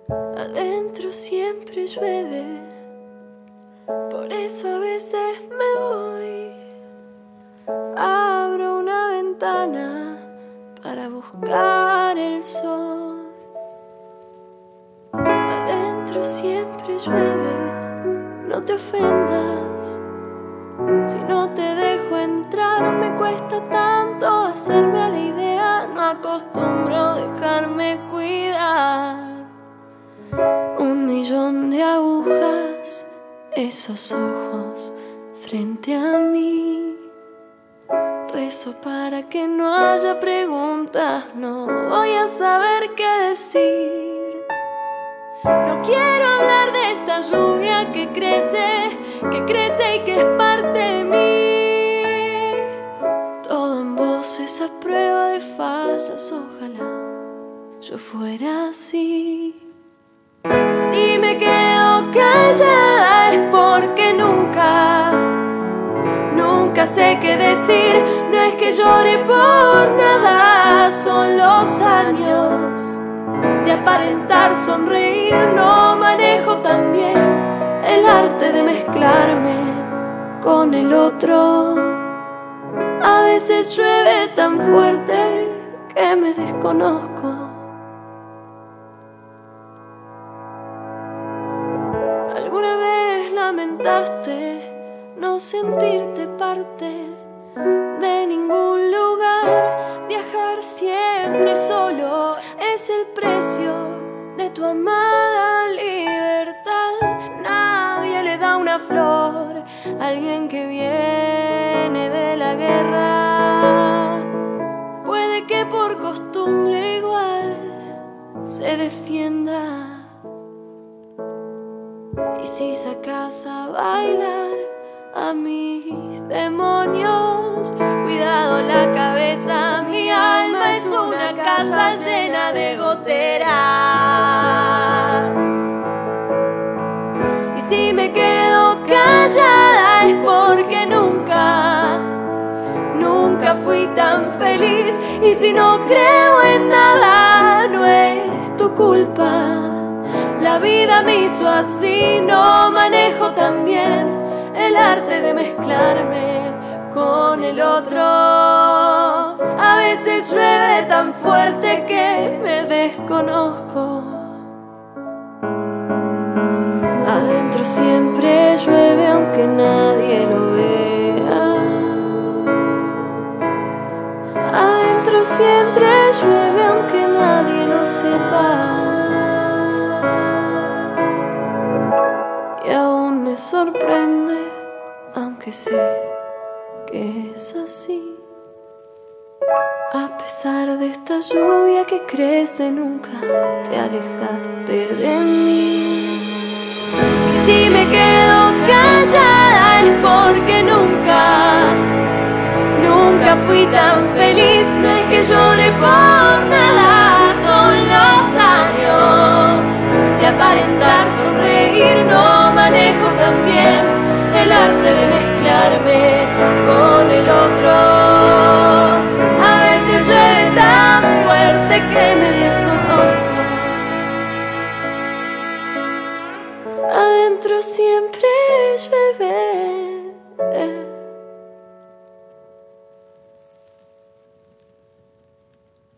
Adentro siempre llueve, por eso a veces me voy. Abro una ventana para buscar el sol. Adentro siempre llueve, no te ofendas si no te dejo entrar. Me cuesta tanto hacerme a la idea, no acostumbro dejarme cuidar. 1.000.000 de agujas, esos ojos frente a mí. Rezo para que no haya preguntas, no voy a saber qué decir. No quiero hablar de esta lluvia que crece y que es parte de mí. Todo en voces a prueba de fallas, ojalá yo fuera así. Si me quedo callada es porque nunca sé qué decir. No es que llore por nada, son los años de aparentar sonreír. No manejo tan bien el arte de mezclarme con el otro. A veces llueve tan fuerte que me desconozco. ¿Alguna vez lamentaste no sentirte parte de ningún lugar? Viajar siempre solo es el precio de tu amada libertad. Nadie le da una flor a alguien que viene de la guerra. Puede que por costumbre igual se defienda. Y si sacas a bailar a mis demonios, cuidado la cabeza, mi alma es una casa llena de goteras. Y si me quedo callada es porque nunca fui tan feliz. Y si no creo en nada, no es tu culpa. La vida me hizo así, no manejo tan bien el arte de mezclarme con el otro. A veces llueve tan fuerte que me desconozco. Adentro siempre llueve aunque nadie lo vea. Adentro siempre llueve aunque nadie lo sepa. Y aún me sorprende, aunque sé que es así. A pesar de esta lluvia que crece, nunca te alejaste de mí. Y si me quedo callada es porque nunca fui tan feliz. No es que llore por nada, son los años de aparentar sonreír. No manejo tan bien el arte de mezclarme con el otro. A veces llueve tan fuerte que me desconozco. Adentro siempre llueve